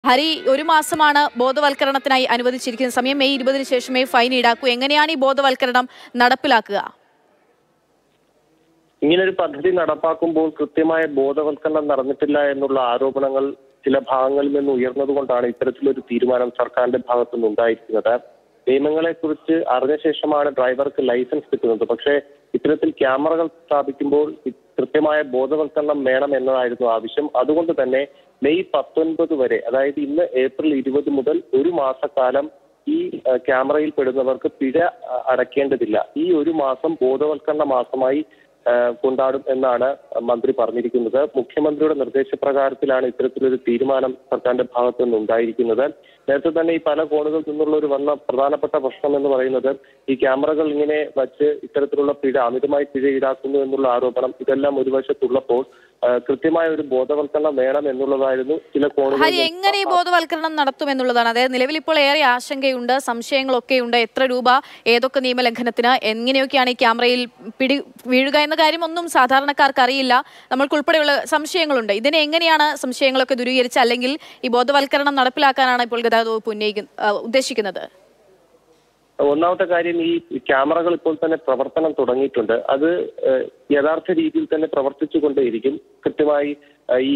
ഹരി, ഒരു മാസമാണ് ബോധവൽക്കരണത്തിനായി അനുവദിച്ചിരിക്കുന്ന സമയം. മെയ് 20-ന് ശേഷമേ ഫൈൻ ഈടാക്കൂ. എങ്ങനെയാണ് ഈ ബോധവൽക്കരണം നടപ്പിലാക്കുക? ഇങ്ങനൊരു പദ്ധതി നടപ്പാക്കുമ്പോൾ കൃത്യമായ ബോധവൽക്കരണം നടന്നിട്ടില്ല എന്നുള്ള ആരോപണങ്ങൾ ചില ഭാഗങ്ങളിൽ നിന്ന് ഉയർന്നതുകൊണ്ടാണ് ഇത്തരത്തിലൊരു തീരുമാനം സർക്കാരിന്റെ ഭാഗത്തുനിന്ന് ഉണ്ടായിരിക്കുന്നത്. നിയമങ്ങളെക്കുറിച്ച് അറിഞ്ഞ ശേഷമാണ് ഡ്രൈവർക്ക് ലൈസൻസ് കിട്ടുന്നത്. പക്ഷേ ഇത്തരത്തിൽ ക്യാമറകൾ സ്ഥാപിക്കുമ്പോൾ കൃത്യമായ ബോധവൽക്കരണം വേണം എന്നതായിരുന്നു ആവശ്യം. അതുകൊണ്ട് തന്നെ മെയ് 19 വരെ, അതായത് ഇന്ന് ഏപ്രിൽ 20 മുതൽ ഒരു മാസക്കാലം ഈ ക്യാമറയിൽ പെടുന്നവർക്ക് പിഴ അടയ്ക്കേണ്ടതില്ല. ഈ ഒരു മാസം ബോധവൽക്കരണ മാസമായി കൊണ്ടാടും എന്നാണ് മന്ത്രി പറഞ്ഞിരിക്കുന്നത്. മുഖ്യമന്ത്രിയുടെ നിർദ്ദേശപ്രകാരത്തിലാണ് ഇത്തരത്തിലൊരു തീരുമാനം സർക്കാരിന്റെ ഭാഗത്തു നിന്ന് ഉണ്ടായിരിക്കുന്നത്. നേരത്തെ തന്നെ ഈ പല കോണുകളിൽ നിന്നുള്ള ഒരു വന്ന പ്രധാനപ്പെട്ട പ്രശ്നം എന്ന് പറയുന്നത് ഈ ക്യാമറകൾ ഇങ്ങനെ വച്ച് ഇത്തരത്തിലുള്ള അമിതമായി പിഴ ഈടാക്കുന്നു എന്നുള്ള ആരോപണം ഇതെല്ലാം ഒരു വശത്തുള്ളപ്പോൾ കൃത്യമായ ഒരു ബോധവൽക്കരണം വേണം എന്നുള്ളതായിരുന്നു ചില കോണുകൾ. എങ്ങനെ ഈ ബോധവൽക്കരണം നടത്തുമെന്നുള്ളതാണ്. അതായത് നിലവിൽ ഇപ്പോൾ ഏറെ ആശങ്കയുണ്ട്, സംശയങ്ങളൊക്കെയുണ്ട്. എത്ര രൂപ, ഏതൊക്കെ നിയമലംഘനത്തിന്, എങ്ങനെയൊക്കെയാണ് ഈ ക്യാമറയിൽ വീഴുക എന്ന കാര്യം ഒന്നും സാധാരണക്കാർക്ക് അറിയില്ല. നമ്മൾക്കുൾപ്പെടെയുള്ള സംശയങ്ങളുണ്ട്. ഇതിനെ എങ്ങനെയാണ് സംശയങ്ങളൊക്കെ ദൂരീകരിച്ച് അല്ലെങ്കിൽ ഈ ബോധവൽക്കരണം നടപ്പിലാക്കാനാണ് ഇപ്പോൾ ഗതാഗത വകുപ്പ് ഉദ്ദേശിക്കുന്നത്? ഒന്നാമത്തെ കാര്യം, ഈ ക്യാമറകൾ ഇപ്പോൾ തന്നെ പ്രവർത്തനം തുടങ്ങിയിട്ടുണ്ട്. അത് യഥാർത്ഥ രീതിയിൽ തന്നെ പ്രവർത്തിച്ചുകൊണ്ടേയിരിക്കും. കൃത്യമായി ഈ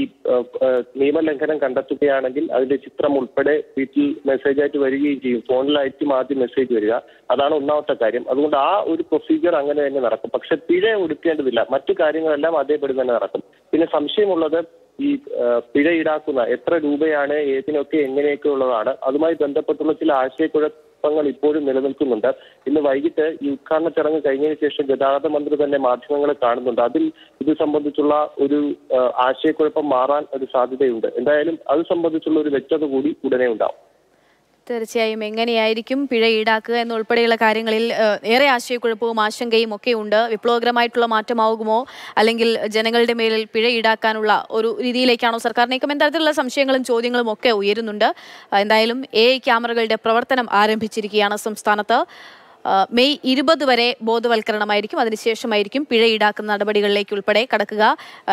നിയമലംഘനം കണ്ടെത്തുകയാണെങ്കിൽ അതിന്റെ ചിത്രം ഉൾപ്പെടെ വീട്ടിൽ മെസ്സേജായിട്ട് വരികയും ചെയ്യും. ഫോണിലായിരിക്കും ആദ്യം മെസ്സേജ് വരിക. അതാണ് ഒന്നാമത്തെ കാര്യം. അതുകൊണ്ട് ആ ഒരു പ്രൊസീജിയർ അങ്ങനെ തന്നെ നടക്കും. പക്ഷെ പിഴ ഒടുക്കേണ്ടതില്ല. മറ്റു കാര്യങ്ങളെല്ലാം അതേപടി തന്നെ നടക്കും. പിന്നെ സംശയമുള്ളത് ഈ പിഴ ഈടാക്കുന്ന എത്ര രൂപയാണ്, ഏതിനൊക്കെ, എങ്ങനെയൊക്കെ ഉള്ളതാണ്. അതുമായി ബന്ധപ്പെട്ടുള്ള ചില ആശയക്കുഴപ്പങ്ങൾ ഇപ്പോഴും നിലനിൽക്കുന്നുണ്ട്. ഇന്ന് വൈകിട്ട് ഈ ഉദ്ഘാടന ചടങ്ങ് കഴിഞ്ഞതിന് ശേഷം ഗതാഗത മന്ത്രി തന്നെ മാധ്യമങ്ങളെ കാണുന്നുണ്ട്. അതിൽ ഇത് സംബന്ധിച്ചുള്ള ഒരു ആശയക്കുഴപ്പം മാറാൻ ഒരു സാധ്യതയുണ്ട്. എന്തായാലും അത് സംബന്ധിച്ചുള്ള ഒരു വ്യക്തത കൂടി ഉടനെ ഉണ്ടാവും. തീർച്ചയായും എങ്ങനെയായിരിക്കും പിഴ ഈടാക്കുക എന്നുൾപ്പെടെയുള്ള കാര്യങ്ങളിൽ ഏറെ ആശയക്കുഴപ്പവും ആശങ്കയും ഒക്കെ ഉണ്ട്. വിപ്ലവകരമായിട്ടുള്ള മാറ്റമാകുമോ, അല്ലെങ്കിൽ ജനങ്ങളുടെ മേലിൽ പിഴ ഈടാക്കാനുള്ള ഒരു രീതിയിലേക്കാണോ സർക്കാർ നീക്കം? തരത്തിലുള്ള സംശയങ്ങളും ചോദ്യങ്ങളും ഒക്കെ ഉയരുന്നുണ്ട്. എന്തായാലും AI ക്യാമറകളുടെ പ്രവർത്തനം ആരംഭിച്ചിരിക്കുകയാണ് സംസ്ഥാനത്ത്. മെയ് 20 വരെ ബോധവൽക്കരണമായിരിക്കും. അതിനുശേഷമായിരിക്കും പിഴ ഈടാക്കുന്ന നടപടികളിലേക്ക് ഉൾപ്പെടെ കടക്കുക.